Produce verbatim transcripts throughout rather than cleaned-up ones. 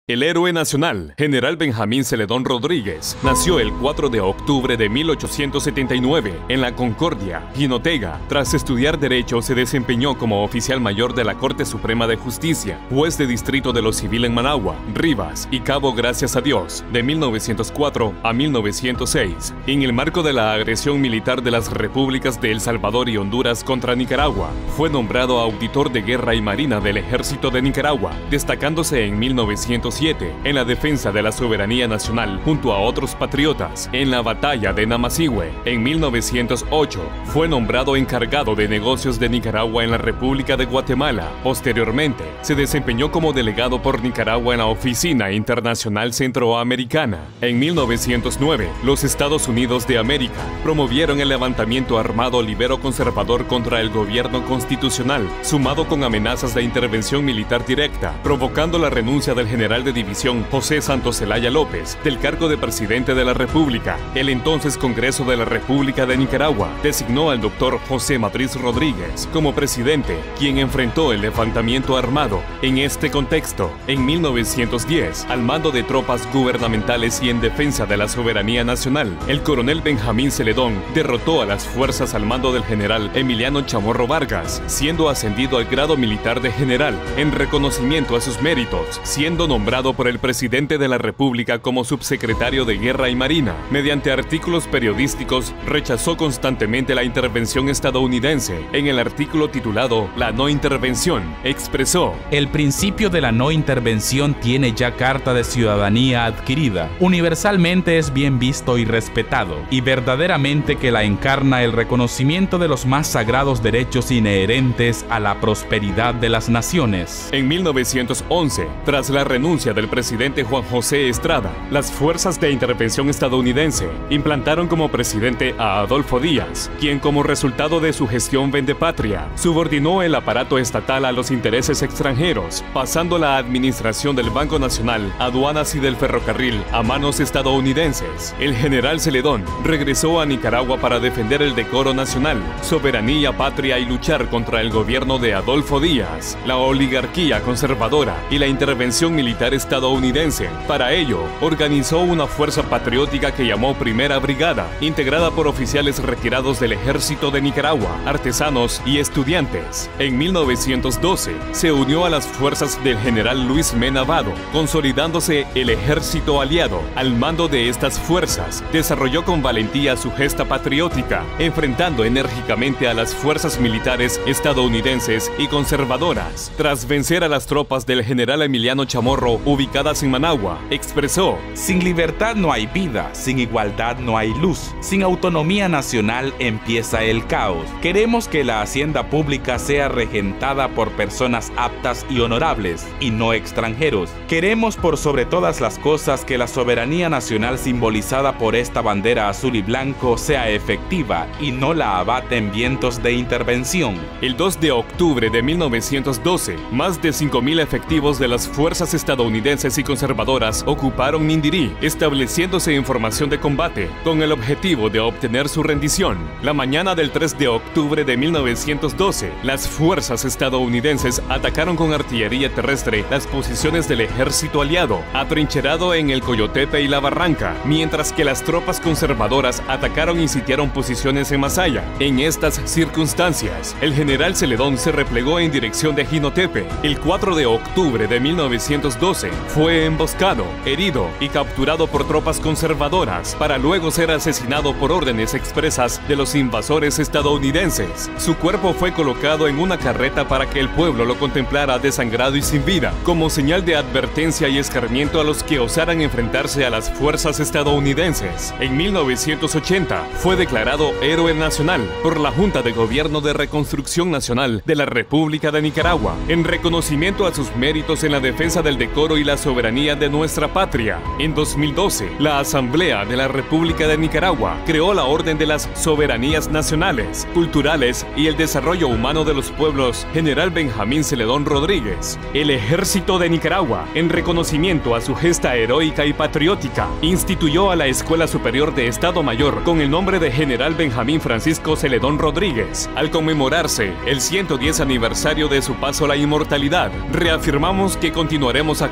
El héroe nacional, General Benjamín Celedón Rodríguez, nació el cuatro de octubre de mil ochocientos setenta y nueve en La Concordia, Jinotega. Tras estudiar Derecho, se desempeñó como oficial mayor de la Corte Suprema de Justicia, juez de distrito de lo civil en Managua, Rivas y Cabo Gracias a Dios, de mil novecientos cuatro a mil novecientos seis. En el marco de la agresión militar de las repúblicas de El Salvador y Honduras contra Nicaragua, fue nombrado auditor de guerra y marina del Ejército de Nicaragua, destacándose en mil novecientos siete en la defensa de la soberanía nacional junto a otros patriotas en la batalla de Namasihue. En mil novecientos ocho fue nombrado encargado de negocios de Nicaragua en la República de Guatemala. Posteriormente se desempeñó como delegado por Nicaragua en la Oficina Internacional Centroamericana. En mil novecientos nueve los Estados Unidos de América promovieron el levantamiento armado libero conservador contra el gobierno constitucional, sumado con amenazas de intervención militar directa, provocando la renuncia del general de división José Santos Zelaya López del cargo de presidente de la República. El entonces Congreso de la República de Nicaragua designó al doctor José Matriz Rodríguez como presidente, quien enfrentó el levantamiento armado. En este contexto, en mil novecientos diez, al mando de tropas gubernamentales y en defensa de la soberanía nacional, el coronel Benjamín Celedón derrotó a las fuerzas al mando del general Emiliano Chamorro Vargas, siendo ascendido al grado militar de general en reconocimiento a sus méritos, siendo nombrado por el presidente de la República como subsecretario de Guerra y Marina. Mediante artículos periodísticos, rechazó constantemente la intervención estadounidense. En el artículo titulado La no intervención, expresó: el principio de la no intervención tiene ya carta de ciudadanía adquirida. Universalmente es bien visto y respetado, y verdaderamente que la encarna el reconocimiento de los más sagrados derechos inherentes a la prosperidad de las naciones. En mil novecientos once, tras la renuncia del presidente Juan José Estrada, las fuerzas de intervención estadounidense implantaron como presidente a Adolfo Díaz, quien como resultado de su gestión vendepatria, subordinó el aparato estatal a los intereses extranjeros, pasando la administración del Banco Nacional, aduanas y del ferrocarril a manos estadounidenses. El general Celedón regresó a Nicaragua para defender el decoro nacional, soberanía patria y luchar contra el gobierno de Adolfo Díaz, la oligarquía conservadora y la intervención militar estadounidense. Para ello, organizó una fuerza patriótica que llamó Primera Brigada, integrada por oficiales retirados del Ejército de Nicaragua, artesanos y estudiantes. En mil novecientos doce, se unió a las fuerzas del general Luis Mena Vado, consolidándose el ejército aliado. Al mando de estas fuerzas, desarrolló con valentía su gesta patriótica, enfrentando enérgicamente a las fuerzas militares estadounidenses y conservadoras. Tras vencer a las tropas del general Emiliano Chamorro ubicadas en Managua, expresó: sin libertad no hay vida, sin igualdad no hay luz, sin autonomía nacional empieza el caos. Queremos que la hacienda pública sea regentada por personas aptas y honorables, y no extranjeros. Queremos por sobre todas las cosas que la soberanía nacional simbolizada por esta bandera azul y blanco sea efectiva y no la abaten vientos de intervención. El dos de octubre de mil novecientos doce, más de cinco mil efectivos de las fuerzas estadounidenses y conservadoras ocuparon Nindirí, estableciéndose en formación de combate, con el objetivo de obtener su rendición. La mañana del tres de octubre de mil novecientos doce, las fuerzas estadounidenses atacaron con artillería terrestre las posiciones del ejército aliado, atrincherado en el Coyotepe y la Barranca, mientras que las tropas conservadoras atacaron y sitiaron posiciones en Masaya. En estas circunstancias, el general Celedón se replegó en dirección de Jinotepe. El cuatro de octubre de mil novecientos doce fue emboscado, herido y capturado por tropas conservadoras para luego ser asesinado por órdenes expresas de los invasores estadounidenses. Su cuerpo fue colocado en una carreta para que el pueblo lo contemplara desangrado y sin vida, como señal de advertencia y escarmiento a los que osaran enfrentarse a las fuerzas estadounidenses. En mil novecientos ochenta fue declarado héroe nacional por la Junta de Gobierno de Reconstrucción Nacional de la República de Nicaragua, en reconocimiento a sus méritos en la defensa del decoro y la soberanía de nuestra patria. En dos mil doce, la Asamblea de la República de Nicaragua creó la Orden de las Soberanías Nacionales, Culturales y el Desarrollo Humano de los Pueblos General Benjamín Celedón Rodríguez. El Ejército de Nicaragua, en reconocimiento a su gesta heroica y patriótica, instituyó a la Escuela Superior de Estado Mayor con el nombre de General Benjamín Francisco Celedón Rodríguez. Al conmemorarse el ciento diez aniversario de su paso a la inmortalidad, reafirmamos que continuaremos actuando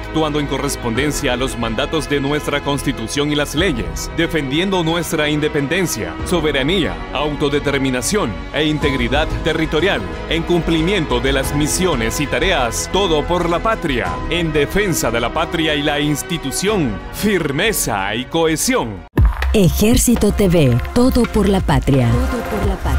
actuando en correspondencia a los mandatos de nuestra Constitución y las leyes, defendiendo nuestra independencia, soberanía, autodeterminación e integridad territorial, en cumplimiento de las misiones y tareas, todo por la patria, en defensa de la patria y la institución, firmeza y cohesión. Ejército T V, todo por la patria. Todo por la patria.